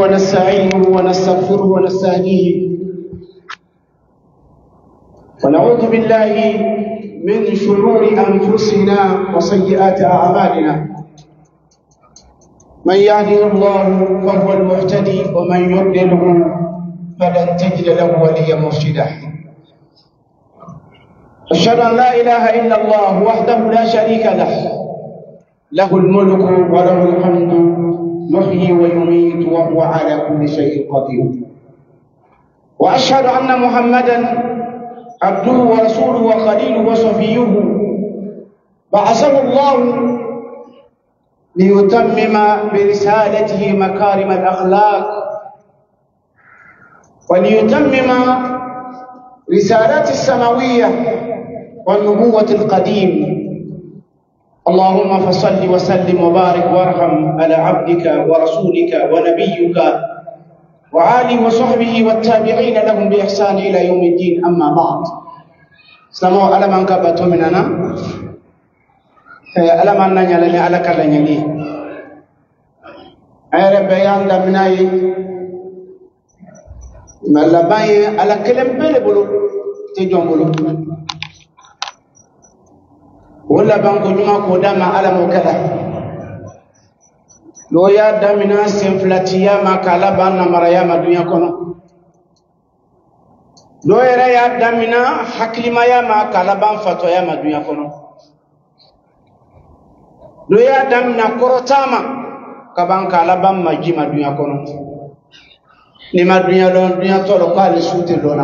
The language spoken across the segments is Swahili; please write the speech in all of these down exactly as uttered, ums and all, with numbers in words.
ونستعينه ونستغفره ونستهديه ونعوذ بالله من شرور أنفسنا وسيئات أعمالنا. من يهده الله فهو المهتدي ومن يضلله فلن تجد له وليا مرشدا. أشهد أن لا إله إلا الله وحده لا شريك له، له الملك وله الحمد، يحيي ويميت وهو على كل شيء قدير. وأشهد أن محمدا عبده ورسوله وخليله وصفيه، بعثه الله ليتمم برسالته مكارم الأخلاق وليتمم رسالات السماوية والنبوة القديم. اللهم فصل وسلم وبارك وارحم على عبدك ورسولك ونبيك وآله وصحبه والتابعين لهم بإحسان إلى يوم الدين. أما بعد، سلام على من كبتوا مننا، على من نجعلني على كلامي. أنا بيان دمناي ملاباي على كلام بلبلو تجون بلو ولا بانكو جمع كوداما على موكلا لو يا دامنا سنفلاتيا ما كالا بانا مرايا ما دنيا كونو لو يا دامنا حكلي ما يا ما كالا بان فتويا ما دنيا كونو لو يا دامنا كروتاما كبان كالا بان ما جي ما دنيا كونو نما دنيا لون دنيا تولو قال سوتي لونا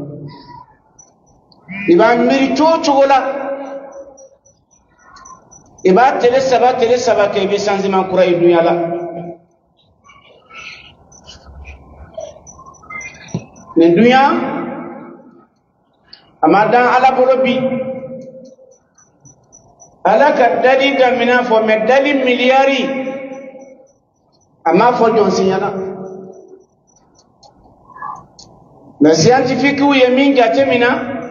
يبقى مريتو تشولا iba tele saba tele saba ke be sanzi man kura i dunya la ne dunya amada ala bolobi ala ka dali damina fo me dali miliari ama fo jon signala na scientifique wu yemin gatemina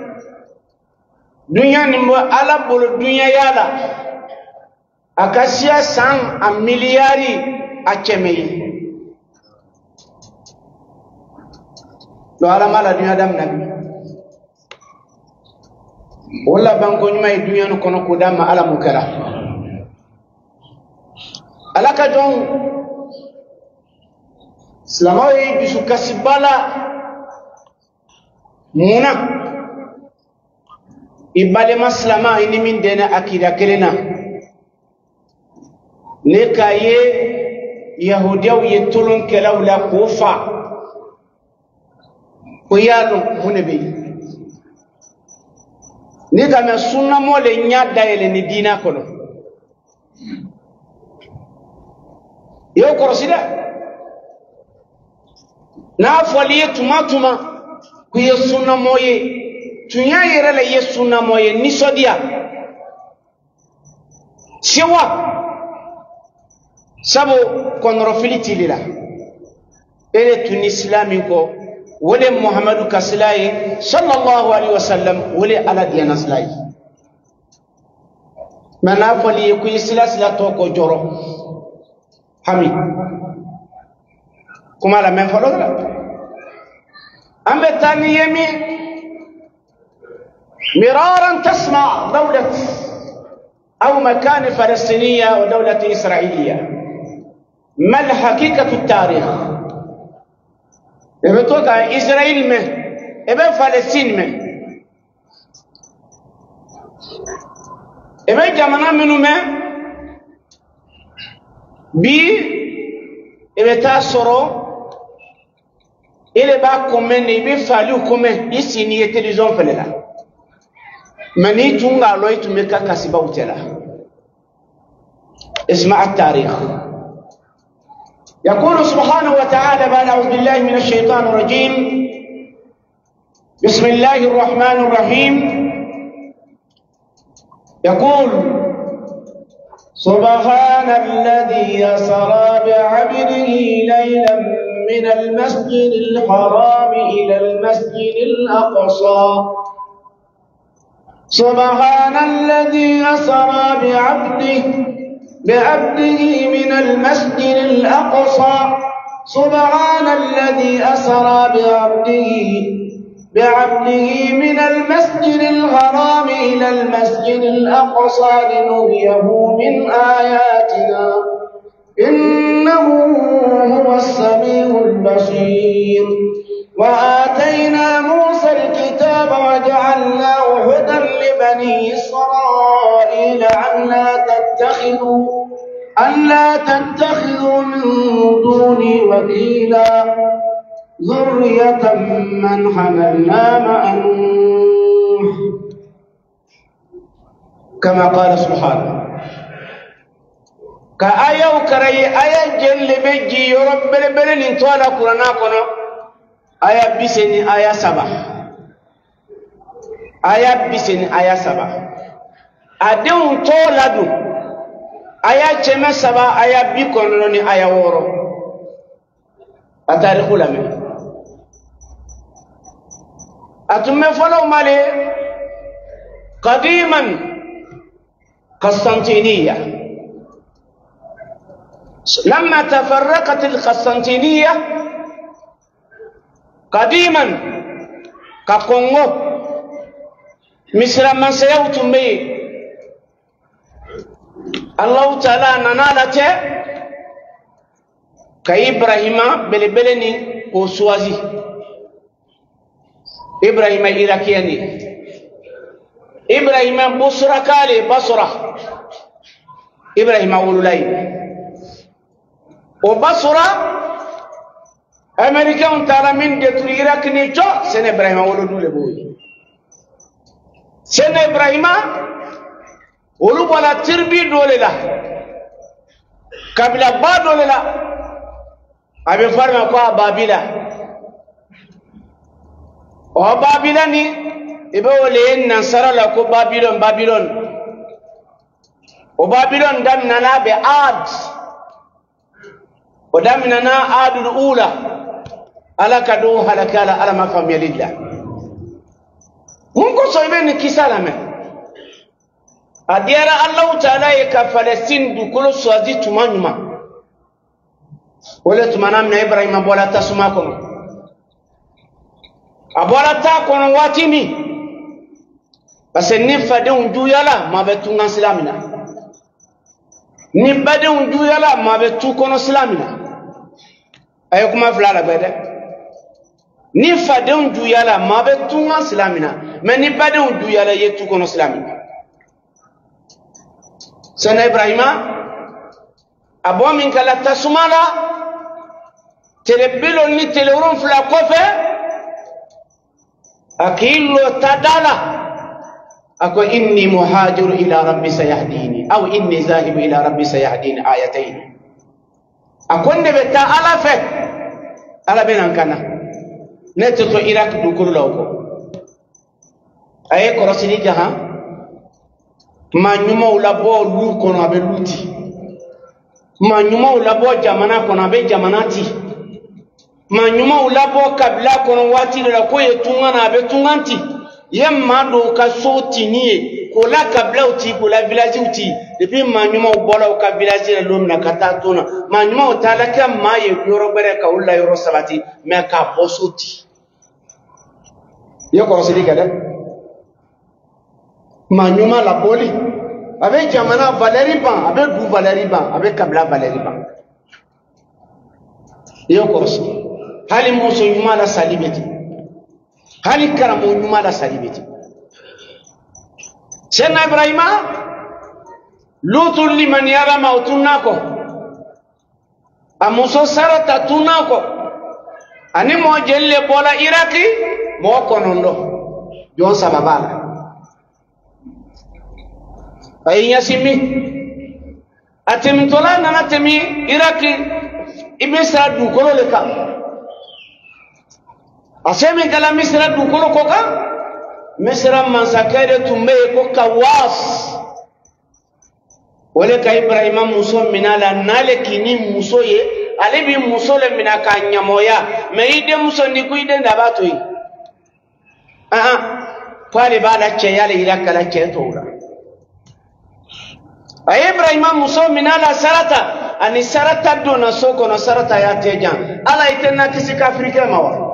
dunya nimbo ala bolo dunya yala akasia san a miliari a chemei do ala mala dunya dam nabi wala banko nyuma e dunya no kono ko dama ala mukara ala ka jon slamawi bisu kasibala muna ibale maslama ini min dena akida kelena nekaye yahudiyaw ye tolon kelaw la kofa ko yalo hunebe ni kama sunna mole nyada ele ni dina kono yo korosida na foliye tuma tuma ku ye sunna moye tunya yere la ye sunna moye ni sodia sewa sabo konro filiti lila ele tun islami ko wole muhammadu kaslai sallallahu alaihi wasallam wole ala diana slai mana fali ku islasla to ko joro hami kuma la men falo la ambe tani yemi miraran tasma dawlat أو مكان فلسطينية ودولة إسرائيلية. ما الحقيقة التاريخ؟ إذا توقع إسرائيل में, إذا فلسطين में, إذا جمعنا منو में, بي إذا تاسرو, إذا باكومن, إذا فاليو كومن, إسي نية تلزون فللا. مني تونغا لوي تمكا كاسبا وتلا. اسمع التاريخ. يقول سبحانه وتعالى بعد أعوذ بالله من الشيطان الرجيم بسم الله الرحمن الرحيم يقول سبحان الذي أسرى بعبده ليلا من المسجد الحرام إلى المسجد الأقصى سبحان الذي أسرى بعبده بعبده من المسجد الأقصى سبحان الذي أسرى بعبده بعبده من المسجد الحرام إلى المسجد الأقصى لنريه من آياتنا إنه هو السميع البصير وآتينا موسى الكتاب وجعلناه هدى لبني إسرائيل ألا تتخذوا ألا تتخذوا من دوني وكيلا ذرية من حملنا مع نوح كما قال سبحانه كآية وكري آية جل بيجي يرب بلبل انتوالا قرآن كنا آية بسن آية سبع آية بسن آية سبع أدون تولدو آية جمع سبع آية بيكونوني آية ورو أتاريخ لمن أتم فلو مالي قديما قسطنطينية لما تفرقت القسطنطينية قديما ككونغو مصر من سيوتم به الله تعالى ننالته كإبراهيم بلبلني وسوازي إبراهيم إيراكياني إبراهيم بصرة كالي بصرة إبراهيم أولولاي وبصرة أمريكا ترى من دتر إيراك نيجو سن إبراهيم أولو لبوي سن إبراهيم أولو بلا تربي دولة قبل بعد دولة أبي فرما قا بابيلا وبابيلاني إبولين نصر لكو بابيلون بابيلون وبابيلون دمنا بعاد ودمنا عاد الأولى على كدو هلك على على ما فهم يلله ممكن صيبين كسالة أدير الله تعالى كفلسطين بكل سوازي تمانيما ولا تمانا من إبراهيم أبولا تسمعكم أبولا تاكون واتيمي بس نفدون جويلا ما بتونا سلامنا نبدون جويلا ما بتوكون سلامنا أيكم أفعل بده نفدون جويلا ما بتونا سلامنا ما نبدون جويلا يتوكون سلامنا سنة إبراهيم أبو من كلا تسمعنا تلبلو ني تلورون فلا كوفه أكيلو تدالا أكو إني مهاجر إلى ربي سيهديني أو إني ذاهب إلى ربي سيهديني آيتين أكو نبتا على فك على بينان كنا نتتو إراك دوكور لوكو أي كرسيني جها ما نيمو لابو لو كونو أبي لوتي ما نيمو لابو جامانا كونو أبي جاماناتي ما نيمو لابو كابلا كونو واتي لكو يتونغانا أبي تونغانتي yemma do ka soti niye ko la kabla uti ko la village uti depuis ma nyuma bola ka village le lomna kata tona ma nyuma utala ka maye yoro bere ka ulla yoro sabati me ka bosoti yoko rosidi kada ma nyuma la boli avec jamana valeri ban avec du valeri ban avec kabla valeri ban yoko rosidi hali muso nyuma la salibeti hali karamu nyuma la salibeti sena ibrahima lutu liman yara mautunako amuso sarata tunako ani mo jelle bola iraki mo konondo jon sababala ayinya simi atemtola nana temi iraki ibisa du kololeka asemi kala misra du kolo koka misra mansakere tumbe ko kawas wala ka ibrahima muso minala nale kini muso ye ale bi muso le minaka nyamoya me ide muso ndi ku ide ndabato yi ah kwale bala che yale ila kala che tora ay ibrahima muso minala sarata ani sarata dona soko na sarata ya tejan ala itena kisika afrika mawa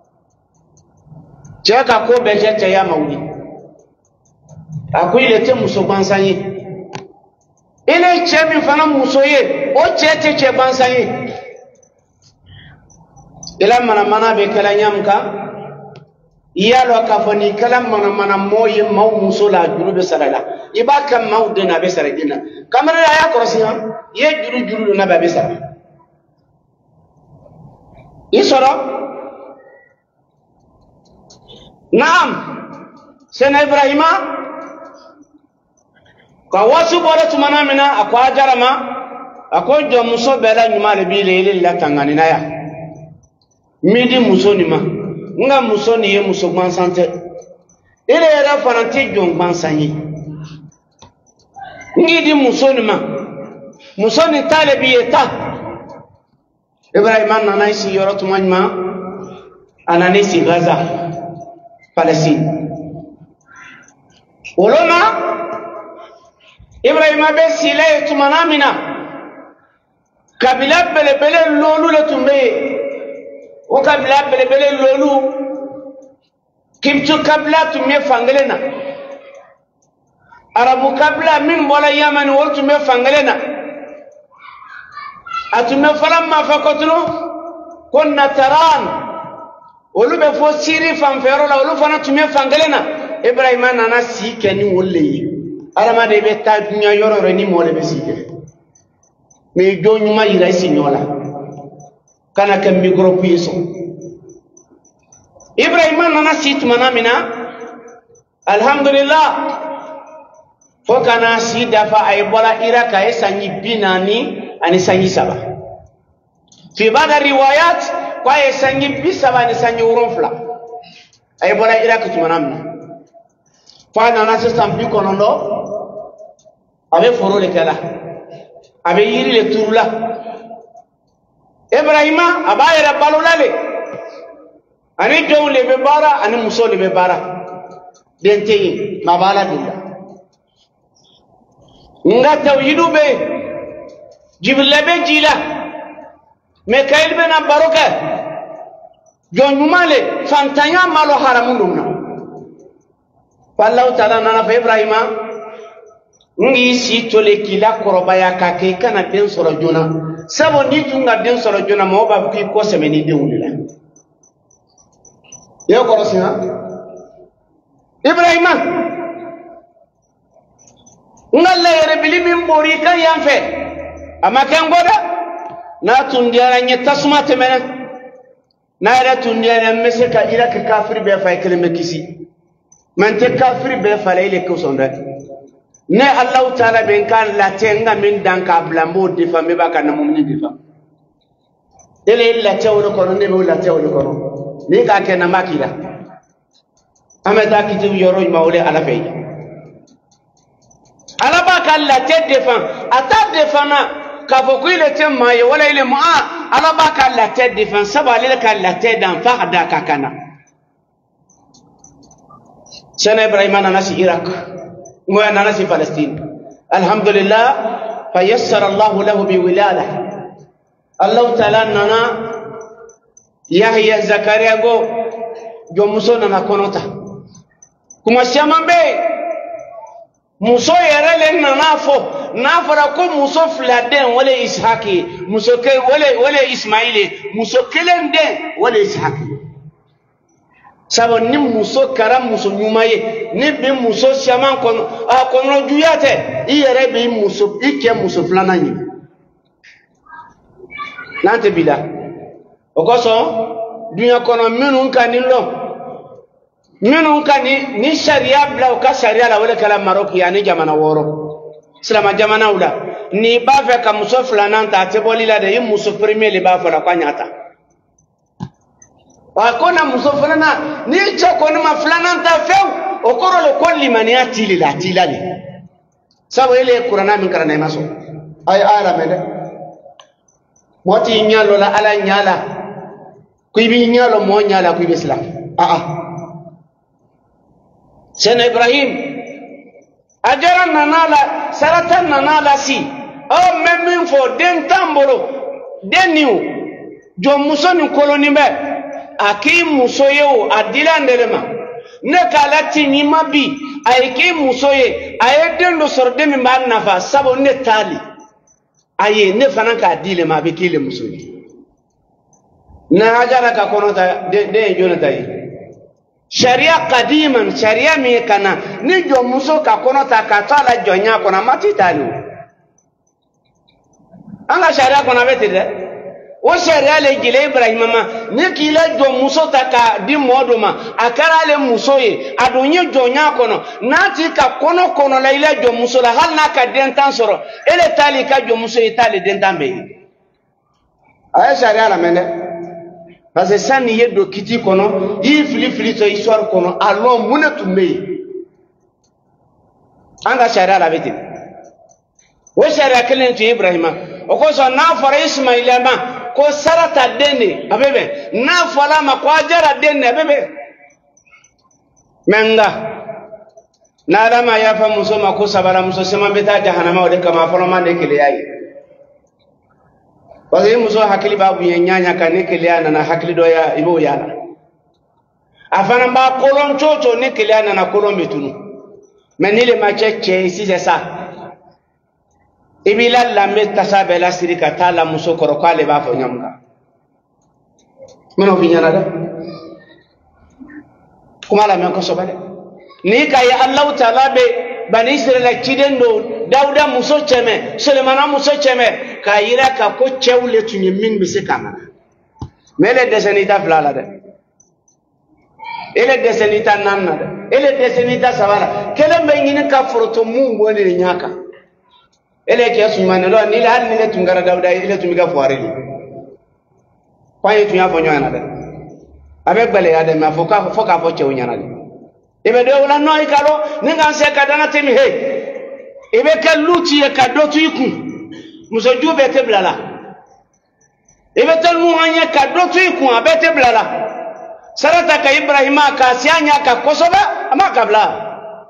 cheka ko beje ya mawdi akuile te muso bansanyi ile chemi fana muso ye o chete che bansanyi ila mana mana be kala nyamka iyalo kafani kala mana mana moye maw muso la jurube sarala ibaka mawde na be saradina kamera ya korosiya ye juru juru na be sarala isoro naam sena ibrahima ka wasu bora tumana mina akwa jarama akojo muso bela nyuma le bile ile la tangani ya midi muso ni ma nga muso ni ye muso gbansante ile era fananti jon gbansanyi ngidi muso ni ma muso ni talebi eta ibrahima nana isi yoro tumanyma anani si Gaza Palestine oloma ibrahima be sile tumana mina kabila bele bele lolu le tumbe o kabila bele bele lolu kimtu kabila tumye fangelena arabu kabila min bola yaman wol tumye fangelena atume falamma fakotno kunna taran olu be fo siri fanfero la olu fana tumye fangelena ibrahima nana sikeni wolle arama de be ta dunya yoro ni mole be sike me do nyuma yira sinyola kana kan micro piso ibrahima nana sit manamina alhamdulillah fo kana si dafa ay bola iraka esanyi binani ani sanyi saba fi bada riwayat kwa esanyi bisaba ni sanyi uronfla ay bola iraka tumanamina fa nana system bi konondo abe foro le kala abe yiri le turula ibrahima abayera balulale ani jow le be bara ani muso le be bara dentey mabala dilla nga tawhidu be jibril be jila mikael be na baroka jonyumale fantanya malo haramundumna fallahu ta'ala nana fa ibrahima ngi si tole kila korobaya ka ke kana den soro jona sabo ni tunga den soro jona mo ba ki ko semeni de wulila yo korosi ha ibrahima ngalla yere bilimin bori kan yanfe amakan goda na tundiara nyetta suma temena na era tundiara meseka ila ka kafir be fa kelme kisi man te kafir be fa ile ko sonda ne allah taala ben kan la tenga min dan ka blambo defa me baka na mumni defa ele la tawlo kono ne be la tawlo kono ni ka ke na makila ameta kiti yoro mawle ala fe ala baka la te defa ata defa na ka foko ile te maye wala ile mu ala baka la te defa saba ile ka la te dan fa da ka kana sana ibrahima na nasi iraq ngoya nana si Palestine alhamdulillah fayassara Allah lahu biwilada Allah ta'ala nana Yahya Zakaria go jomuso nana konota kuma shamambe muso yerele nana fo nafara ko muso fladen wala ishaki muso ke wala wala ismaili muso kelende wala ishaki sabo ni muso karam muso nyumaye ni bi muso shaman kono a kono juyate iyere bi muso ike muso flana nyi nante bila okoso dunya kono minu nkani lo minu nkani ni sharia bla ka sharia la wala kala Maroc yani jamana woro islama jamana ula ni ba fe ka muso flana ta teboli la de muso premier le ba fala kwa nyata wakona muso fulana ni choko ni mafulana ntafeu okoro le kolli mani atili la tilali sabo ile qur'ana min karana maso ay ala mede moti nyalo la ala nyala kuibi nyalo mo nyala kuibi islam a a sena ibrahim ajaran nanala saratan nanala si o même fo den tambolo den niu jo muso ni koloni be aki muso yo adila ndelema ne kala tini mabi ayiki muso ye aye den do sorde mi ba nafa sabo ne tali aye ne fana ka dile ma be kile muso ye na ajara ka kono ta de de jona tai sharia qadiman sharia mi kana ni jo muso ka kono ta ka tala jonya kona mati tali anga sharia kona beti de o sharia le gile Ibrahim ma ni kila jo muso ta ka di modo ma akara le muso ye adonye jonya kono nati ka kono kono la ila jo muso la hal na ka den tan soro ele tali ka jo muso ye tali den tan be ay sharia la mende parce que ça ni yedo kiti kono yi fili fili so histoire kono allo munatu me anga sharia la beti o sharia kelen tu Ibrahim o ko so na fara Ismaila ma ko sarata dene abebe na fala ma ko ajara dene abebe menga na dama ya fa muso ma ko sabara muso sema beta jahannama o de kama fala ma de kele yayi wazee muso hakili babu nyanya kane kele yana na hakili do ya ibo yana afana ba kolon chocho ne kele yana na kolon betunu menile ma cheche si c'est ça ibila lambe tasabe la sirika tala muso koro kwale ba fo nyamga mino finyana da kuma la men ko sobale ni kay Allah taala be bani Israila kidendo Dauda muso cheme Sulemana muso cheme kayira ka ko chewle tunyi min bi sikama mele desenita flala de ele desenita nanna de ele desenita sabara kele mbengini ka foroto mungu woni nyaka ele ke sumane lo ni la ni le tungara Dauda ele tumiga foareli kwaye tunya fo nyana de avec bale ya de ma foka foka fo chew nyana de ibe do wala no ikalo ninga se kadana temi he ibe kaluti ya kadotu iku muso jube te blala ibe tan mu anya kadotu iku abete blala sarata ka Ibrahima ka sianya ka kosoba ama kabla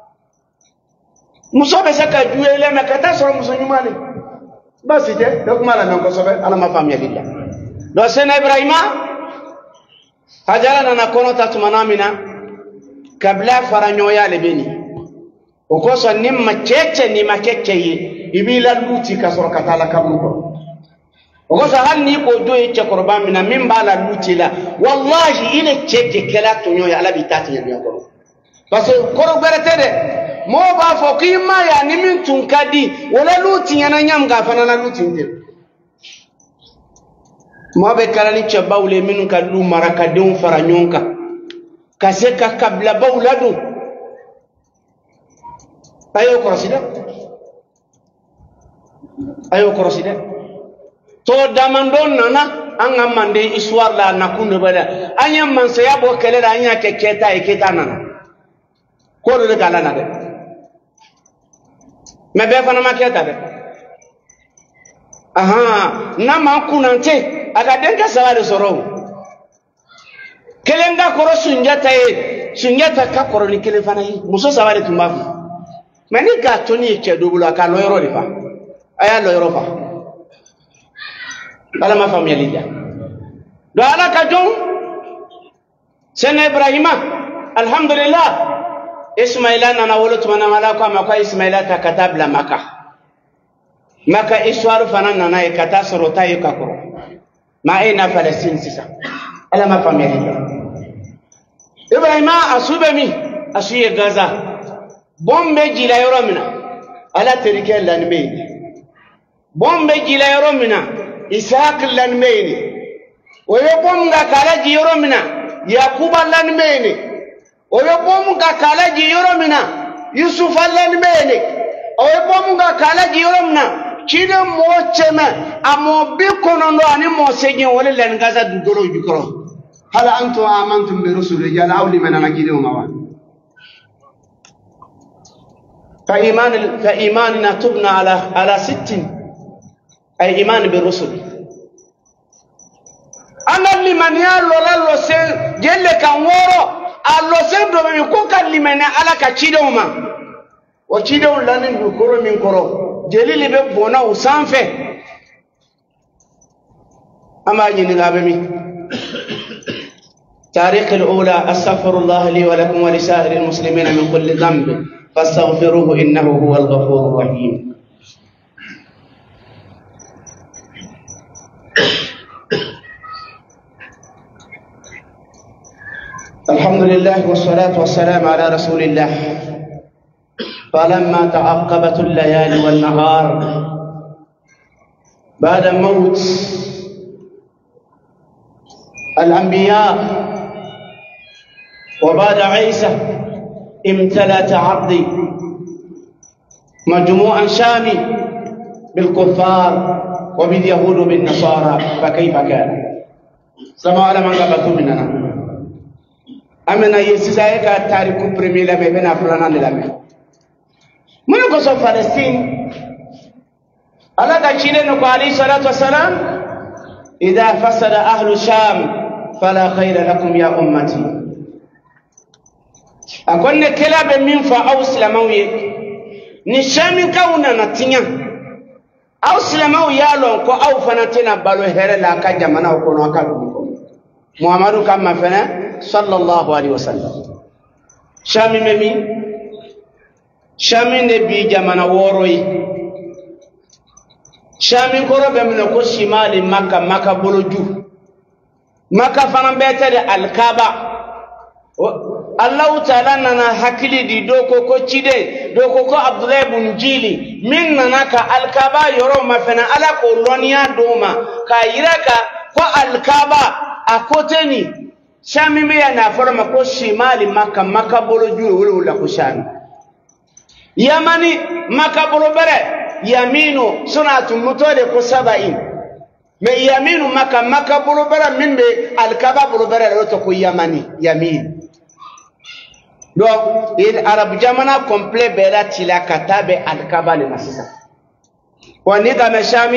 muso be saka juele me kata so muso nyumale basi je do kuma la nan kosoba ala ma famia lilla do sena Ibrahima hajala na kono tatumanamina kabla faranyoya lebeni okoso nimma cheche ni makeke yi ibila luti kasoro katala kabuko okoso hal ni ko doye che korban mina min bala luti la wallahi ile cheche kala tonyoya ala bitati ya biako parce que koro berete de mo ba fo kima ya ni min tunkadi wala luti yana nyam ga fana na luti nte mo be kala ni che bawle min ka lu maraka de faranyonka kaseka kabla bawladu ayo korosida ayo korosida to damandon nana anga mande histoire la nakune bada anya manse ya bo kele da anya keketa eketa nana ko do kala na de me be fana maketa de aha na ma kunante aga denka sawale soro kelenga koro sunjata e sunjata ka koro ni kele fana yi muso sawale tumbafu mani ka toni ke dobula ka loyro difa aya loyro fa ala ma famia lidia do ala ka jon sene Ibrahima alhamdulillah Ismaila na wolo tumana mala ko ma ko Ismaila ta katabla maka maka iswaru fana na e kata sorota yi ka koro ma ina Palestine sisa ala ma famia lidia Ibrahima asube mi asuye Gaza bombe jila yoromina ala terike lanmeini bombe jila yoromina Isaac lanmeini oyo bomga kala ji yoromina Yakuba lanmeini oyo bomga kala ji yoromina Yusuf lanmeini oyo bomga kala ji yoromina kide mochema amo bikono ndo ani moseje wala lan Gaza dudoro jukoro hala antum amantum bi rusuli jala awli manana kide umawan فإيمان فإيماننا تبنى على على ست أي إيمان بالرسل أنا اللي من يالله لا لسه جل كان ورا اللسه دوم يكون كان اللي من على كشيدوما وشيدوم لانن بكرة من كرة جليل ببونا وسانفه أما جنين أبمي تاريخ الأولى أستغفر الله لي ولكم ولسائر المسلمين من كل ذنب فاستغفروه إنه هو الغفور الرحيم. الحمد لله والصلاة والسلام على رسول الله. فلما تعقبت الليالي والنهار بعد موت الأنبياء وبعد عيسى امتلأت عرضي مجموعا شامي بالكفار وباليهود وبالنصارى فكيف كان؟ سمع على من قبلتم مننا أمنا يسيسايك التاريخ برمي لما بنا فلانا لما من قصة فلسطين على كتيرين عليه الصلاة والسلام إذا فسد أهل الشام فلا خير لكم يا أمتي. أكون كلاب من فأوس لموي نشامي كونا نتيا أوس لموي يالون كو أو فنتنا بالو هير لا كجمانا وكونوا كابو محمد كما فنا صلى الله عليه وسلم. شامي ممي شامي نبي جمانا وروي شامي كورو بمنكو شمال مكة مكة بلوجو مكة فنان بيتر الكعبة. الله تعالى ننا حكيلي دي دوكو كو تشيدي دوكو كو عبد الله بن جيلي من نناك الكعبة يرو ما فنا على كولونيا دوما كايراكا كو الكعبة أكوتني شامي ميا نافرما كو شمال مكة مكة بلوجو ولا ولا كو شامي يمني مكة بلوبره يمينو سنة متولي كو سبعين ما يمينو مكة مكة بلوبره من بي الكعبة بلوبره لوتو كو يمني يمين. Donc, il arabe jamana complet bela tila katabe al-Kaaba le masisa. Wani kama Shami,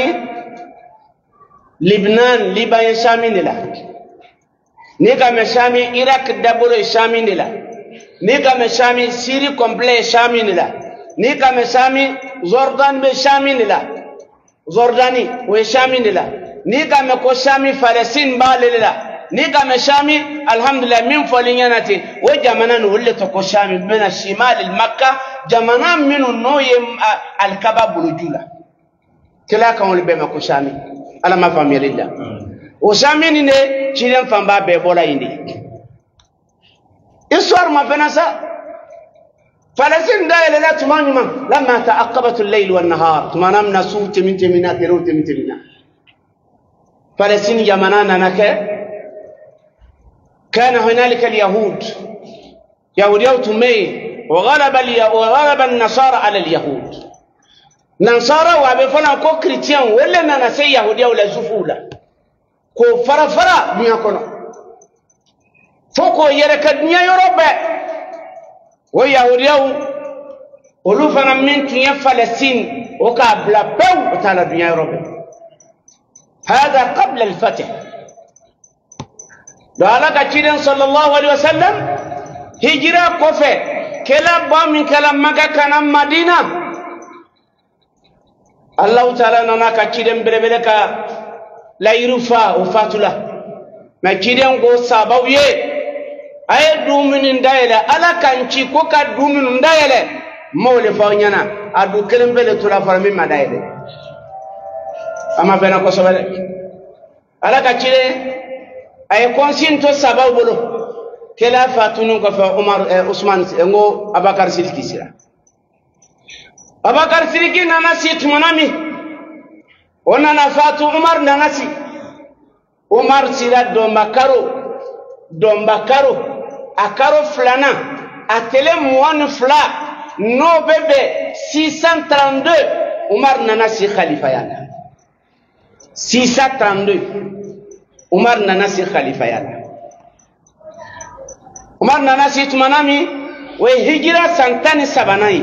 Lebanon, Liban Shami nila. Ni kama Shami, Iraq daburo Shami nila. Ni kama Shami, Syrie complet Shami nila. Ni kama Shami, Jordan be Shami nila. Jordani we Shami nila. Ni kama ko Shami Palestine ba nila. ni kama Shami alhamdulillah min folinyanati wa jamana no hulle to ko Shami bena shimal al-Makkah jamana minu no yem al-Kaaba bulujula kila kan wol be ma ko Shami ala ma famiyalilla o Shami ni ne chilen famba be bola indi histoire ma fenasa فلسين دايل لا تماني من لما تعقبت الليل والنهار تمانمنا صوت من تمنا تروت من تمنا فلسين يمنانا نك كان هنالك اليهود يهود يوتمي وغلب وغلب النصارى على اليهود نصارى وابفنا كو كريستيان ولا انا سي يهودي ولا زفولا كو فرفرا ميكونو فوكو يركدنيا يوروبا ويهوديو ولوفنا من تنيا فلسطين وكابلا بو وتعالى الدنيا يوروبا هذا قبل الفتح دعالك تشيرين صلى الله عليه وسلم هجرة كوفة كلا بام من كلام مكة كان مدينة الله تعالى نانا كتشيرين بربلك لا يرفع وفاتلا ما تشيرين قو سابويه ay duminin dayele ala kanci ko ka duminin dayele mawle fa nyana adu kelembele tura fara mi madayele ama bena ko sobale ala ka cire ay konsinto sababolo kela fatunu ko fa Umar eh, Usman ngo Abakar Sidiki sira Abakar Sidiki nana si tumanami ona na fatu Umar nana si Umar sira do makaro do makaro akaro flana atele muan fla no bebe six cent trente-deux Umar nana si khalifa yana six cent trente-deux Umar nana si khalifa yana Umar nana si tumanami we hijira santani sabanai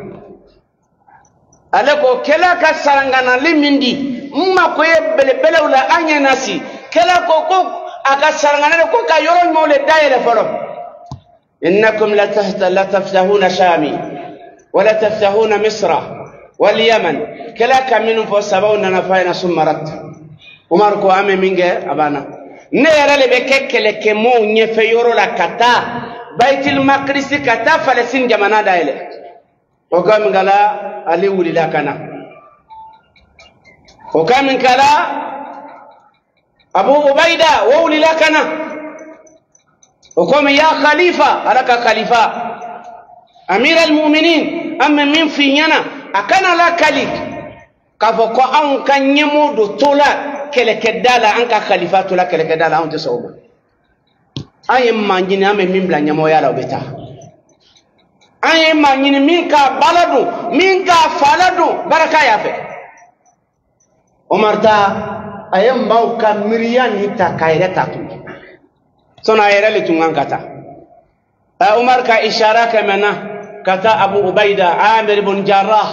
aleko kela ka sarangana limindi mma ko yebele bele wala anya nasi kela ko ko aka sarangana ko ka yoro mole daire folo إنكم لا تفتحون شامي ولا تفتحون مصر واليمن كلا كمين فسبعون نفاينا سمرت عمر كو أمي مينجا أبانا نيرا لبكك لكمو نيفيورو لا كتا بيت المقدس كتا فلسطين جمانا دايله وقام قال علي ولي لا كنا وقام قال أبو عبيدة وولي لا كنا وقام يا خليفة ألك خليفة أمير المؤمنين أما من فينا أكنا لا كليك كفوكو أن كان يمود طولا كالكدالا أنك خليفة طولا كالكدالا أنت سوما أي ما نجينا أما من بلا نمو يالا وبتا أي ما نجينا منك بلدو منك فلدو بركة يافي ومرتا أي موكا مريان يتا كايرة تاتو سونا يرالي تنغان كتا عمر كا إشارة كمنا كتا أبو عبيدة عامر بن جراح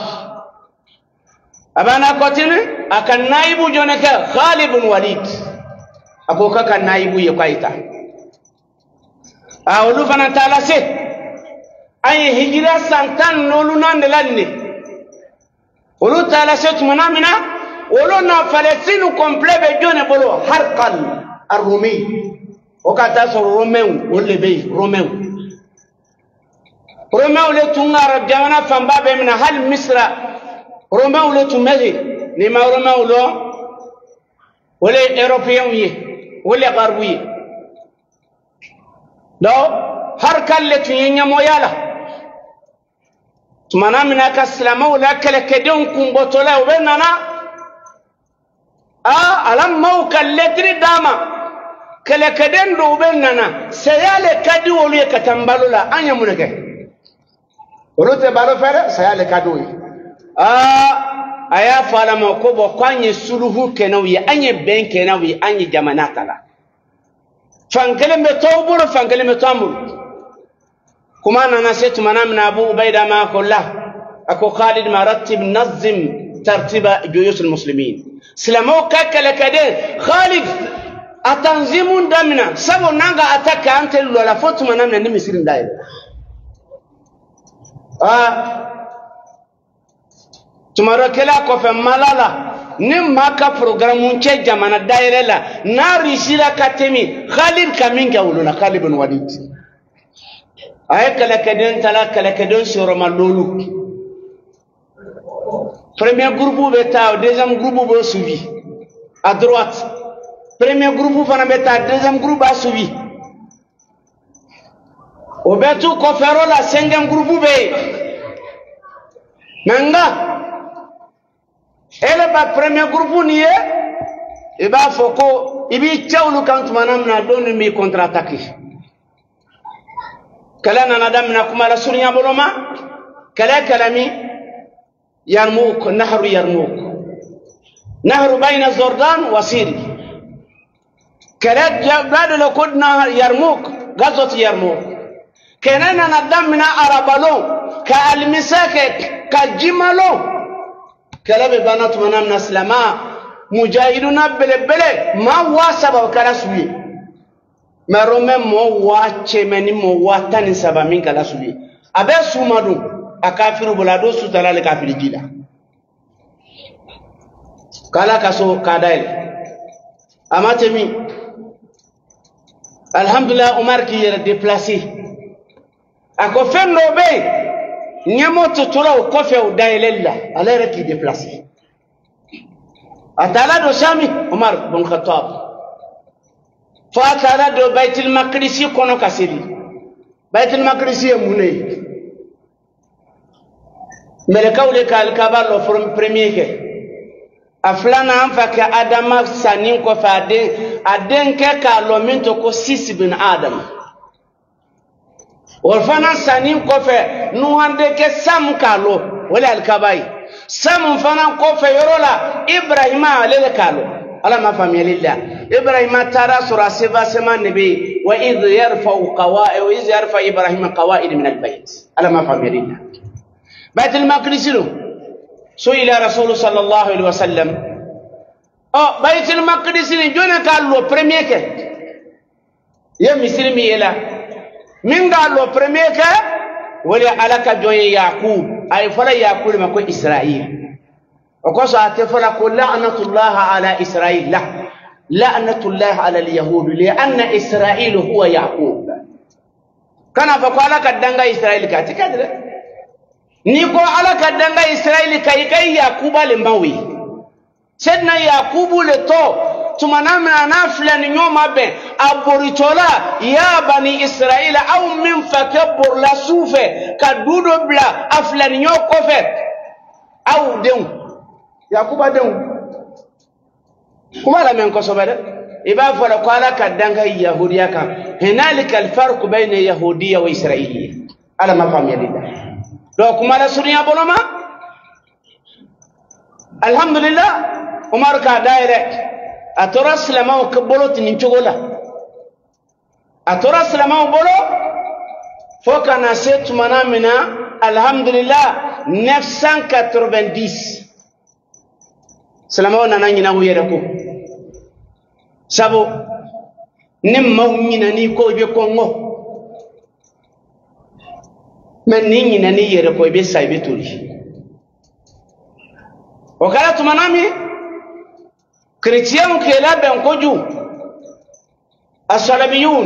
أبانا كتير أكن نائب جونك خالد بن وليد أكو كان نائب يقايتا أولو فنا تالسي أي هجرة سانتان نولونا نلاني أولو تالسي تمنا منا أولو نا فلسطين كومبلي بجون بولو هرقل الرومي وكاتا سو روميو ولا بي روميو روميو لتونغ رجعنا فنباب من هل مصر روميو لتمزي لما روميو لو ولا أوروبيين ولا غربي لو هرقل لتينيا مويالا تمنا من كسلام ولا كل كدون كومبوتولا وبيننا آه ألم موكل لتري داما كل كدن دوبننا سيال كدو ولي كتمبالولا أني منك ولوت بالو فر سيال كدوي آه أيا فالا مكوبو كاني سلوه كنوي أني بين كنوي أني جماناتلا فانكلم بتوبر فانكلم بتامر كما أنا نسيت منام أبو عبيدة ما كله أكو خالد ما رتب نظم ترتيب جيوش المسلمين سلامو ككل كدن خالد أتنظيمون دمنا سبوا نانغا أتاك أنت لولا فوت منامنا نمسيرين داير آه تمارا كلا كوفي مالالا نم ماكا بروغرامون كي جمانا داير لا ناري سيلا كاتمي خالد كامين كاولونا خالد بن وليد أي كلا كدن تلا كلا كدن سيروما لولو premier groupe beta deuxième groupe bo suivi à droite premier groupe fana beta deuxième groupe a suivi o betu ko fero la cinquième groupe be nanga ele ba premier groupe nié e ba foko ibi chawlu kan manam na don mi contre attaque kala na nadam na kuma la sunya boloma kala kalami يرموك نهر يرموك نهر بين الزردان وسيري كانت بلاد لو كنت نهر يرموك غزوة يرموك كاننا ندمنا أرابلون كالمساك كالجمالون كلاب بنات منامنا سلما مجاهدون بلبلة ما واسبا وكالاسوي ما رومي مو واتش مني مو واتاني سبا من كالاسوي أبي سومادون akafiru bulado sutala le kafiri jila kala kaso kadaile amatemi alhamdulillah Umar qui est déplacé ako fenno be nyamo tutura ko fe o dailella alere qui déplacé atala do Shami Umar bin Khattab fa atala do Baitul Maqdis kono kasiri Baitul Maqdis munay meleka ule ka alkaba lo from premier ke aflana anfa ka adama sanin ko fa de aden ke ka lo minto ko six bin adam wal fana sanin ko fe nu hande ke sam ka lo wala alkabai sam fana ko fe yorola ibrahima lele kalo ala ma fami lillah ibrahima tara sura seba sema nabi wa idh yarfa qawaid wa idh yarfa ibrahima qawaid min albayt ala ma fami lillah بيت المقدس له سئل رسول صلى الله عليه وسلم اه بيت المقدس جونا قال له premier que يا مسلمي لا من قال له premier que wala alaka joye yaqub ay fala yaqul ma ko israil ko so ate fala ko la'natullah ala israil la la'natullah ala alyahud li anna israil huwa yaqub kana fa ko alaka danga israil ka tikadre ni ko alaka danga israil kai kai yaquba le mawi sedna yaqubu le to tumanamna nafla ni nyoma be aboritola ya bani israila au min fakabur la sufe kadudo bla afla ni nyoko fe au den yakuba den kuma la men ko sobade iba fala ko ala kadanga yahudiya ka hinalika alfarq bayna yahudiyya wa israiliyya ala ma fam yadida do kuma la suriya bonoma alhamdulillah umar ka daire atora silamaw ke bolo tinin cogola atora silamaw bolo fo kana se tumana mina alhamdulillah neuf cent quatre-vingt-dix silamaw nana nyina hu yere ko sabo nim maw nyina ni ko be kongo men ni nyina ni yere ko be saybe tuli o kala tumana mi chrétien qui est là ben koju as-salabiyun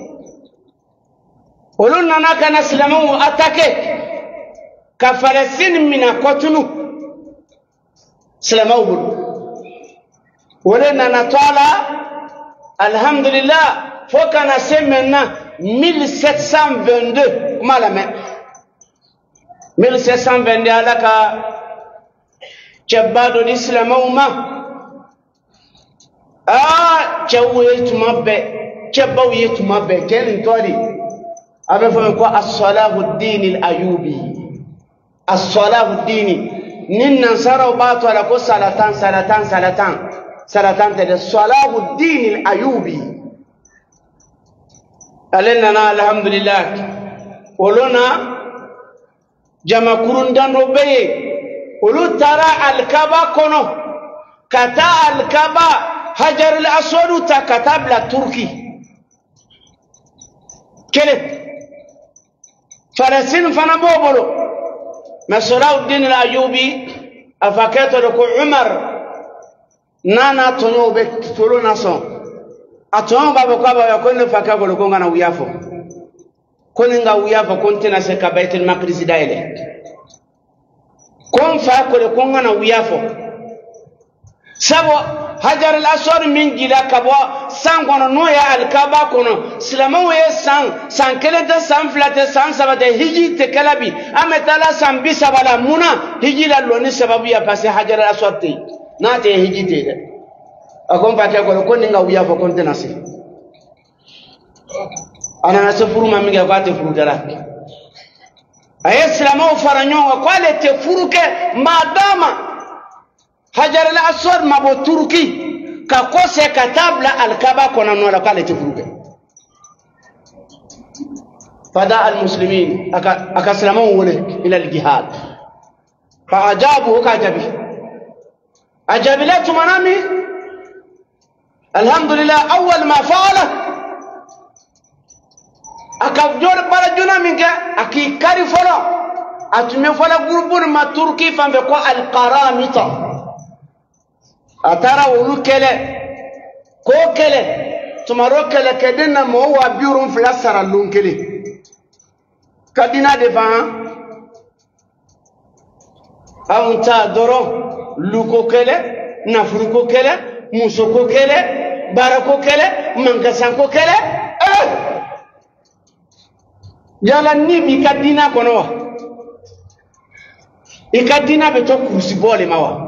olon nana kana islamu attaqué ka Palestine mina kotunu islamu bul wala nana tala alhamdulillah faut kana c'est maintenant mille sept cent vingt-deux malame mille sept cent vingt-deux alaka chabado islamu ma ah chawe tumabe chabaw yetumabe kelin tori abe fa ko as-salahu ad-din al-ayubi as-salahu ad-din nin nasara batu ala ko salatan salatan salatan salatan de salahu ad-din al-ayubi alena alhamdulillah olona jama kurun dando beye olu tara al-kaba kono kata al-kaba hajar al-aswad ta katab la turki kele Palestine fana bobolo Salahuddin al-Ayyubi afakato ko Umar nana tonyo be tolo nason aton baba ko baba ko ne fakagolo ko ngana uyafo ko nga uyafo kontena se ka Baitul Maqdis daile kon fa ko ko ngana uyafo sabo hajar al-aswad min gila kabwa sangono no ya al-kaba kono silamawo ye san san kelete san flate san sabate hiji te kalabi ametala san bisabala muna hiji la loni sababu ya pase hajar al-aswad te na te hiji te de akon pa ke ko ko ninga uya fo kontena se ana na se furu mami ga kwate furu dara aye silamawo faranyo ko ale te furuke madama hajar al-aswad mabo turki ka kose katabla al-kaba kona no la kale tifuruke fada al-muslimin aka aka salamu wala ila al-jihad fa ajabu ka jabi ajabilatu manami alhamdulillah awwal ma fa'ala aka jor bala juna minga aki kari folo atume fola gurbun ma turki fambe ko al-qaramita atara wulu kele ko kele tumaro kele kedina mo wa biurum flasara lunkele kadina devant aunta doro luko kele nafruko kele musoko kele barako kele mangasanko kele eh yala nibi kadina kono ikadina beto kusibole mawa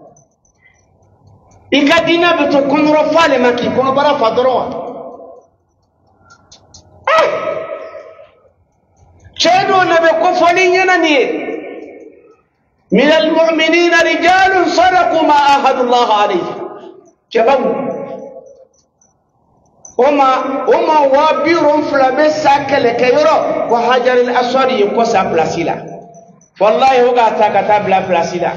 ikadina beto konro fale maki kono bara fadroa eh chedo nabe ko fali nyana ni min almu'minina rijalun sadaqu ma ahadu Allah alayhi chababu oma oma wabirum flabe sakale kayoro wa hajar al-aswad ko sa plasila wallahi hoga ta katabla plasila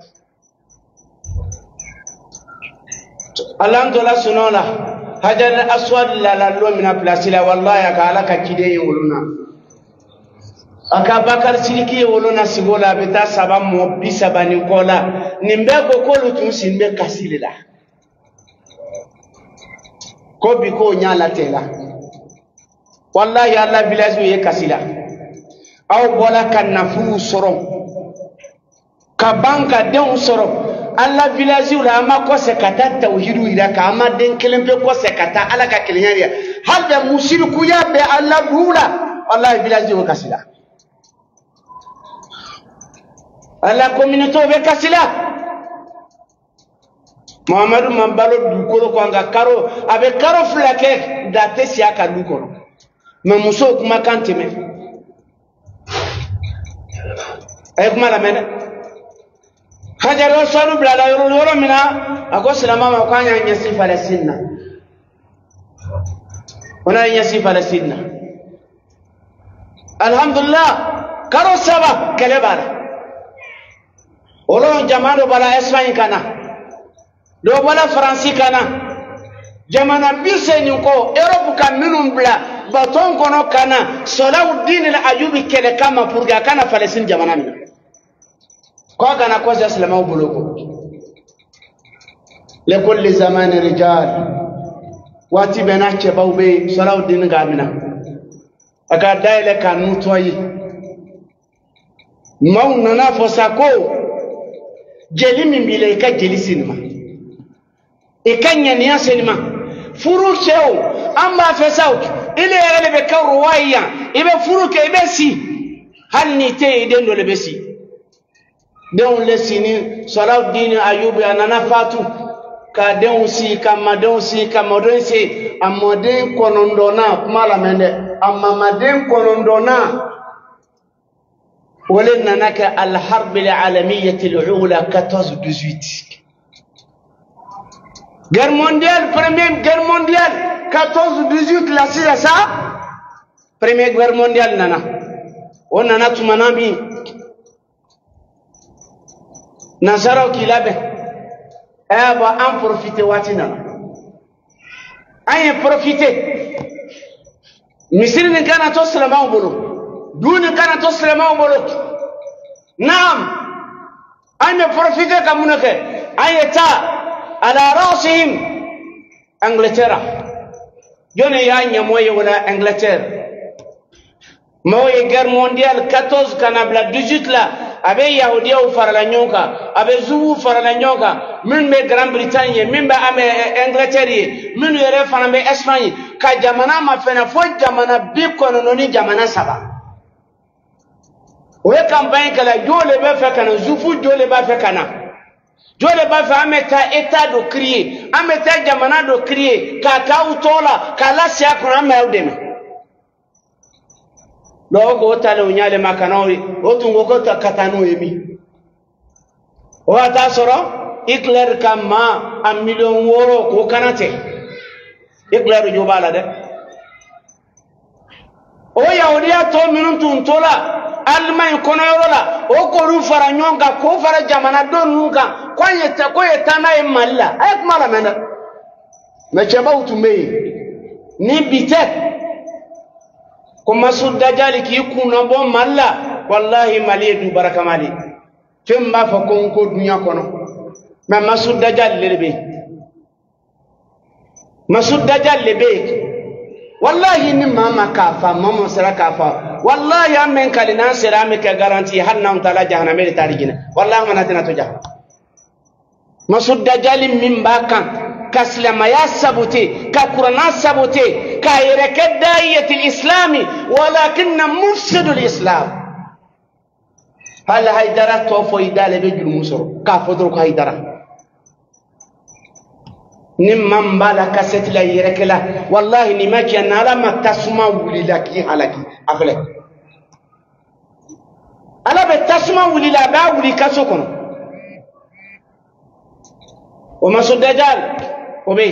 alhamdulillah sunola hajar al-aswad la la lo mina plasila wallahi ka ala ka kide yuluna akabakar siliki wolona sigola beta saba mo bisaba ni kola nimbe ko ko lutu simbe kasilila ko bi ko nyala tela wallahi Allah bilazu ye kasila aw bola kan nafu soro ka banka den soro Allah bilazu la ma ko se kata tauhidu ida ka ma den kelembe ko se kata ala ka kelenya hal da mushriku ya be Allah rula wallahi bilazu ye kasila ala communauté be kasila Muhammadu mambalo dukoro kwanga karo abe karo flake date siaka dukoro me muso kuma kantime ay kuma la mena hajaro salu blala yoro yoro mina ako salama ma kwanya nyasi Palestina wana nyasi Palestina alhamdulillah karo saba kelebara olo jamano bala Espagne kana do bala France kana jamana biseni ko Europe kan minum bla baton kono kana Salahuddin al-Ayyubi kele kama purga kana Palestine jamana mina ko kana ko islamu buloko le kulli zaman rijal wati benache bawbe Salahuddin gamina aka daile kanu toyi mauna na fosako jeli mimbile ka jeli sinima e kanya niya sinima furu cheo amba fesaw ile yele be ka ruwaya ibe furu ke ibe si hanni te idendo le besi don le sini Salahuddin Ayyubi anana fatu ka den si kama don si kama don si amode konondona mala mende amma maden konondona ولنا نك الحرب العالمية الأولى quatorze dix-huit guerre mondiale première guerre mondiale quatorze dix-huit la c'est ça première guerre mondiale nana on nana tumanami nasara kilabe eh ba en profiter watina ay profiter misiri ni kana to salama bolo دون كانت تسلم أو بلوك نعم أنا بروفيتر كمونك أي تا على رأسهم إنجلترا جوني يعني موي ولا إنجلترا موي غير مونديال quatorze كان بلا dix-huit لا أبي يهوديا وفرلانيوكا أبي زو فرلانيوكا من بي غران بريطانيا من بي أمي إنجلترا من يرى فانا بي إسبانيا كجامانا ما فينا فوق جامانا بيكون نوني جامانا سبا oye campagne kala jole ba fa kana zufu jole ba fa kana jole ba fa ameta état do crier ameta jamana do crier ka ka utola kala sia kuna ma udeme logo tale unyale makanawi otungo ko takatano emi o ata soro Hitler kama a million euro ko kanate Hitler jobala de o yahudiya to minun tun tola Allemagne kono yorola o ko ru fara nyonga ko fara jamana don nuka ko yeta ko yeta na e malla ay kuma la mena me cheba utume ni bitet ko Masud Dajjal ki kuna bo malla wallahi mali du baraka mali femba fa ko ko dunya kono me Masud Dajjal lebe Masud Dajjal lebe wallahi ni mama kafa mama sara kafa wallahi amen kalina ceramika garanti hanna tala jahannam tarijina wallahi manatina to jah Masud Dajjal min bakan kaslama ya sabuti ka qur'ana sabuti ka yaraka da'iyat al-islam walakin mufsid al-islam hal haydara to fo idale be jul musoro ka fodro ko haydara nimman bala kaset la yerekela wallahi ni maki anala matasuma wulilaki halaki afle ala be tasuma wulila ba wuli kaso kono o Masud Dajjal obe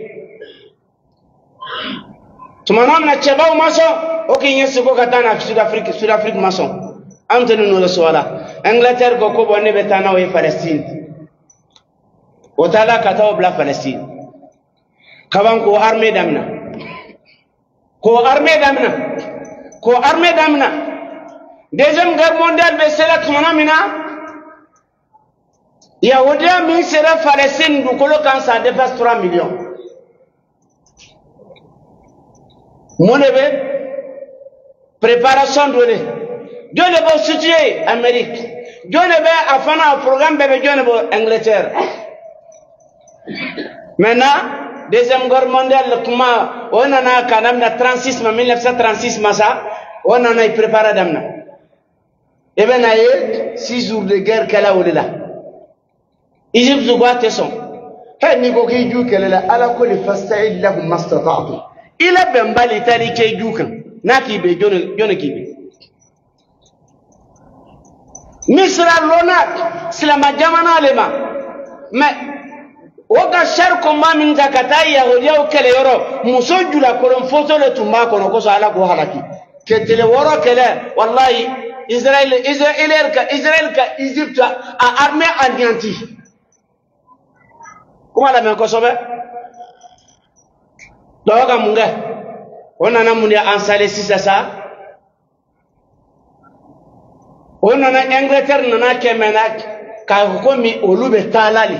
tumana na cheba o maso o kinyesi ko katana Sud Afrique Sud Afrique maso amtenu no swala Angleterre ko ko bonne betana o Palestine o tala kata o bla Palestine kawan ko armée damna ko armée damna ko armée damna deuxième guerre mondiale be sera tumana mina yahudiya min sera Palestine du kolo kan ça dépasse trois millions mon be préparation donné Dieu ne va situer Amérique Dieu ne va afana programme bébé Dieu ne va Angleterre maintenant deuxième guerre mondiale kuma on en a quand même trente-six mille neuf cent trente-six massa on en a préparé d'amna et ben aye six jours de guerre kala wala Égypte zugwa teson hay ni ko ki ju kala la ala kulli fasta'id lahum mastata'tu ila ben bali tali ke ju kan naki be jone jone ki be misra lonat silama jamana lema mais oga shar ko ma min zakata yahudiya o kele yoro muso jula kolon foto le tumba kono ko sala ko halaki ke tele woro kele wallahi Israël Israël ka Israël ka Égypte a armée anéantie comment la men ko sobe do ga munga on a mun ya installé sisa ça on a Angleterre nana kemenak ka ko mi olube talali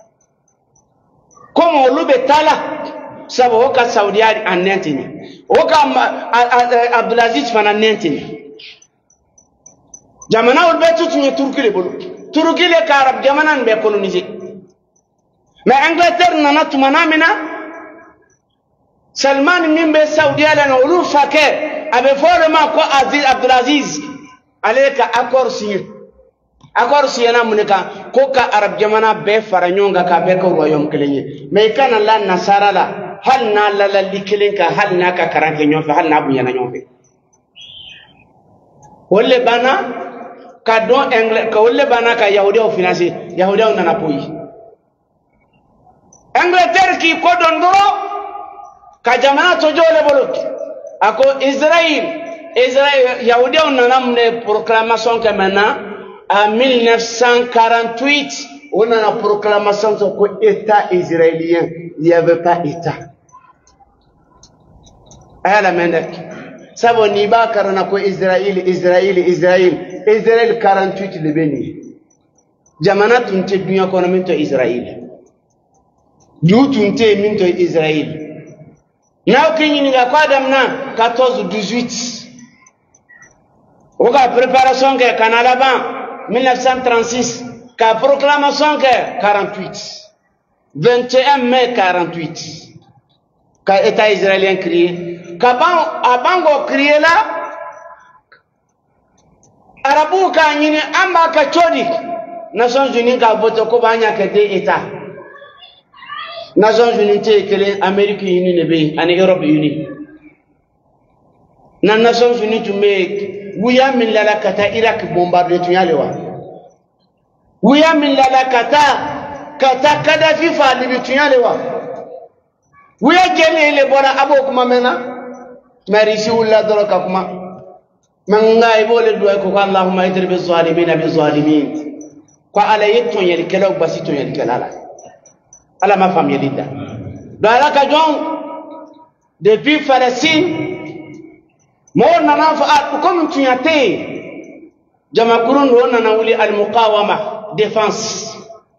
comme olube tala sabo ka Saudi anéantie o ka Abdulaziz fana anéantie jamana ul betu tunye turki le bolo turki le karab jamana be coloniser mais Angleterre nana tumana mina Salman min be Saudi ala ulu fake abe forma ko Aziz Abdulaziz aleka accord signé accord signé na munika ko ka arab jamana be faranyonga ka be ko royaume kelenye mais kana la nasara la hal na la la likelenka hal na ka karanke nyofe hal na bunyana nyofe wolle bana ka don anglais ka wolle bana ka yahudiya o financer yahudiya o nana poyi Angleterre ki ko don doro ka jamana to jole bolot ako Israël Israël yahudiya o nana mne proclamation que maintenant en mille neuf cent quarante-huit on a la proclamation que état israélien il n'y avait pas état ala menek sabo ni ba karana ko Israël Israël Israël Israël quarante-huit le beni jamana tunte dunya ko minto Israël du tunte minto Israël naw kinyi ni ga kwadam na quatorze dix-huit oga préparation ke kanala ban mille neuf cent trente-six ka proclamation ke quarante-huit vingt et un mai quarante-huit ka état israélien créé Kaban abango kriye la arabu ka nyini amba ka chodi Nations Unies ka boto ko banya ka de état Nations Unies te kele Amérique Unie ne be ani Europe Unie na Nations Unies to make wuya min la kata Iraq bombarder tunyale wa wuya min la kata kata Gaddafi fa libi tunyale wa wuya jele le bora abo kuma mena marisi wala doroka kuma manga ibole duwa ko Allahumma idrib biz-zalimin biz-zalimin ko ala yetton yel kelaw basito yel kelala ala ma fam yelida dala ka jon depuis Palestine mo nana fa ko mun tunyate jama kurun do nana wuli al-muqawama défense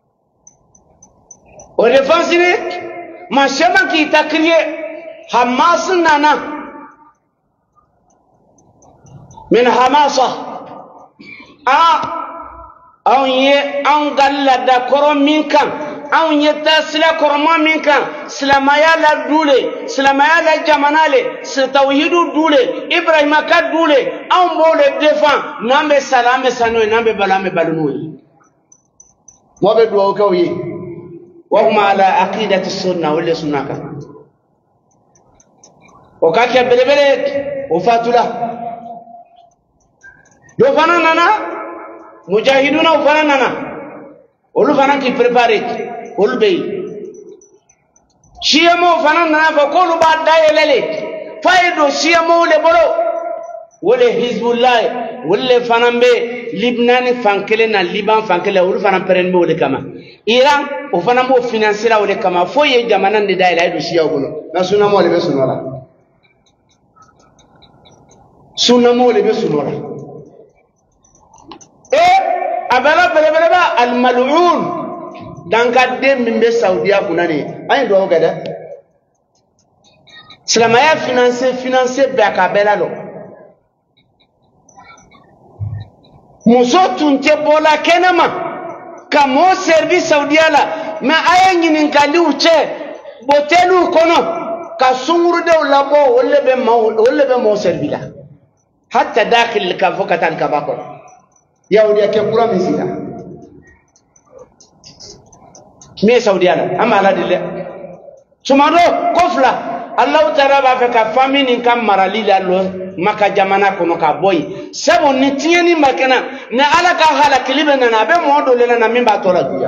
o défense ni ma shama ki takriye Hamas nana من حماسة آه أو يه أو قال دا كرم منك أو يتسلا كرم منك سلامايا لا دولة سلامايا لا جمانالة ستوحيد دولة إبراهيم كاد دولة أو مولى دفان نامب سلام سنوي نامب بلام بلنوي ما بدو كوي وهم على عقيدة السنة ولا سنة وكاكي بلبلك وفاتولا do fana nana mujahiduna fana nana olu fana ki préparer olu bey shiyamo fana nana fa ko lu ba dayelele faydo shiyamo le bolo wole hizbullah wole fana be libnan fankele na liban fankele olu fana peren be wole kama iran o fana mo financer wole kama foye jamana ndi dayela do shiyaw bolo na sunamo le be sunora sunamo le be sunora abala bele bele ba al mal'un danga dem min be saudiya kunani ay do gada silamaya financer financer be ka bela lo muso tunte bola kenama kamo service saudiya la ma ayangi nin kali uche botelu kono ka sunguru de labo wolle be ma wolle be mo servila hatta dakhil ka fokatan ka bako yahudi yake kura misila me saudiya la ama ala dile sumado kofla Allah Ta'ala ba fe ka famine kam marali la lo maka jamana kono ka boy sabo ni tieni makana na ala ka hala kilibe na be modo le na mimba tola duya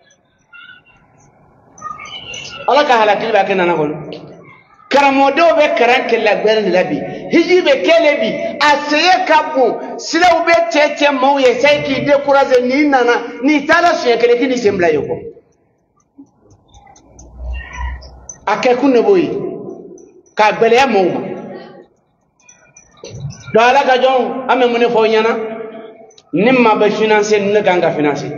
ala ka hala kilibe kana na gol karamodo be karan kella gberen labi hijibe kelebi aseye kabu sila ube tete mauye sai ki décourager ni nana ni tala suye kele kini sembla yoko akekune boy ka gbele ya mawma do ala ka jon ame mune fo nyana nimma ba financer ne ganga financer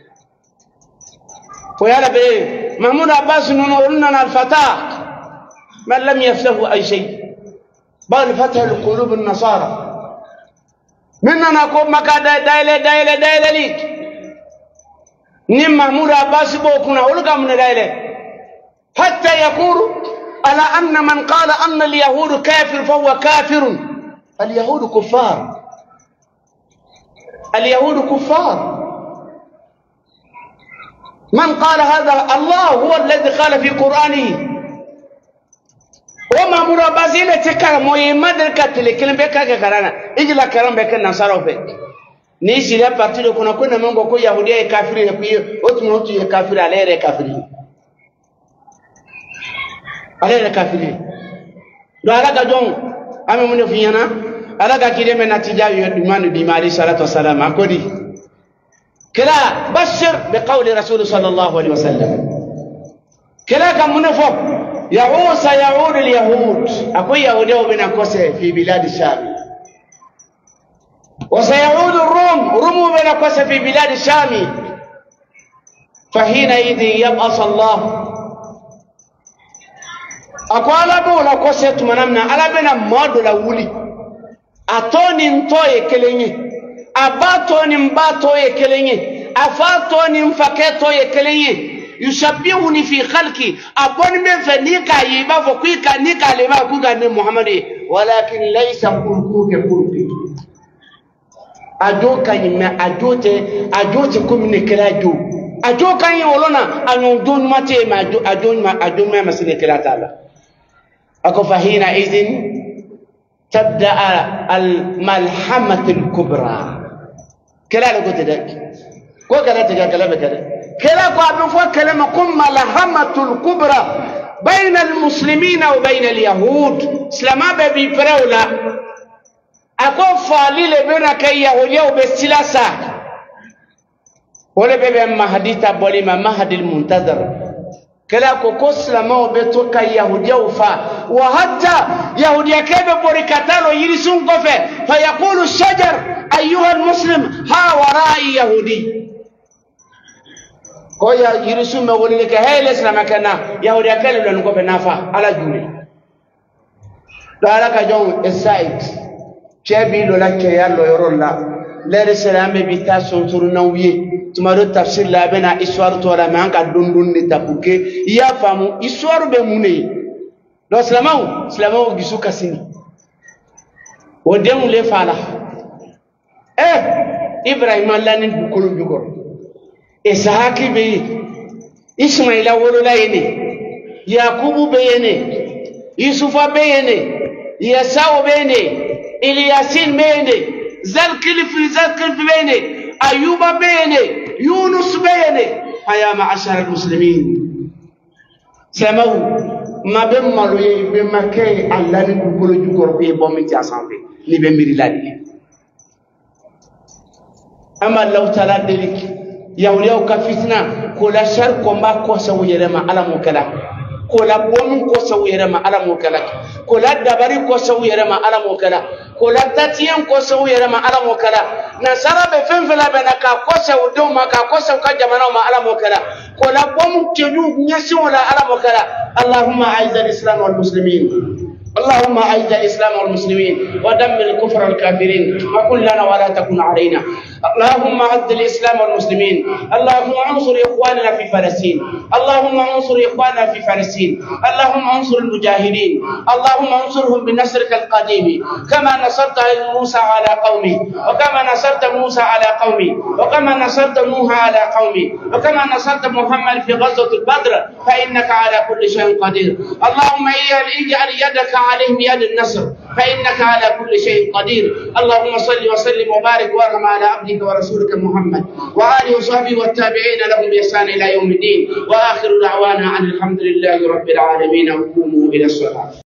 ko yala be Mahmoud Abbas nono ulna al fatah man lam yaflahu ay shay bal fatah al qulub an nasara minna ko maka daile daile daile lik nim Mahmoud Abbas bo kuna ulga mun daile hatta yaqulu على أن من قال أن اليهود كافر فهو كافر اليهود كفار اليهود كفار من قال هذا الله هو الذي قال في قرآنه وما مرابزين تكا مهمة الكتل كلم بكا كرانا إجلا كلام بكا نصارو فيك نيسي لا بارتيلو كنا كنا منغو كو يهودية كافر يكوية وتمنوتو يكافر عليه كافرين عليه كافرين دو على جون أمي من فينا على كده من نتيجة يدمان بمالي صلاة والسلام أقولي كلا بشر بقول رسول صلى الله عليه وسلم كلا كم منفق يعود سيعود اليهود أقول يهودي وبنكوسه في بلاد الشام وسيعود الروم روم وبنكوسه في بلاد الشام فحينئذ يبعث الله akwala bo la kosetu manamna ala bena modo la wuli atoni ntoye kelenye abatoni mbato ye kelenye afatoni mfaketo ye kelenye yushabihuni fi khalqi aboni men fanika yiba fo kuika nika leba kuga ne muhammadi walakin laysa kulkuke kulki ajo kanyime ajote ajote kumne kelajo ajo kanyi wolona anyo don mate ma ajo ajo ma ajo ma masine kelata أكو فهنا إذن تبدأ الملحمة الكبرى كلا لقد ذلك كو كلا تجا كلا بكذا كلا كو أبنفوا كلمة كم ملحمة الكبرى بين المسلمين وبين اليهود سلما ببي فرولا أكو فالي لبنا كي يهودية وبسلاسة ولا ببي مهدي تبولي ما مهدي المنتظر كلا كوكوس لما وبتوكا يهوديا وفا وحتى يهوديا كيف بركاتالو يرسون كفه فيقول الشجر أيها المسلم ها ورائي يهودي كويا يرسون مقولي لك هاي الإسلام كنا يهوديا كيف لنكو بنافع على جولي لألا كجون السايد شابي لولا كيال لو يرون لا لير السلام بيتا سنتور نويه تمارو تفسير لا بنا اسوار تولا مانكا دوندون دي تابوكي يا فامو اسوار به موني لو سلامو سلامو غيسو كاسيني ودم لي فالا eh ibrahim allani bukulu bugor ishaaki be ismaila wolola yene yakubu be yene yusufa be yene yasau be yene ilyasin be yene زلكلف زلكلف بينه أيوب بينه يونس بينه يا معشر المسلمين سمعوا ما بمروا بمكة الله نقول جوكر في بومتي أسامبي نبمر لادي أما لو تلا ذلك يهودي أو كفيتنا كل شر كم كوسا ويرما على مكلا كل بوم كوسا ويرما على مكلا كل دباري كوسا ويرما على مكلا kola tatiyen ko sawu yere ma ala mo kala nasara be fen fela be na ka ko sawu do ma ka ko sawu ka jamana ma ala mo kala kola bom teju nyasi wala ala mo kala allahumma a'izz al-islam wal muslimin اللهم أعز الإسلام والمسلمين ودمر الكفر والكافرين وكن لنا ولا تكن علينا اللهم أعز الإسلام والمسلمين اللهم انصر إخواننا في فلسطين اللهم انصر إخواننا في فلسطين اللهم انصر المجاهدين اللهم انصرهم بنصرك القديم كما نصرت موسى على قومه وكما نصرت موسى على قومه وكما نصرت نوح على قومه وكما نصرت محمد في غزوة البدر فإنك على كل شيء قدير اللهم اجعل يدك عليهم يد النصر فإنك على كل شيء قدير اللهم صل وسلم وبارك وارحم على عبدك ورسولك محمد وآله وصحبه والتابعين لهم بإحسان إلى يوم الدين وآخر دعوانا عن الحمد لله رب العالمين وقوموا إلى الصلاة.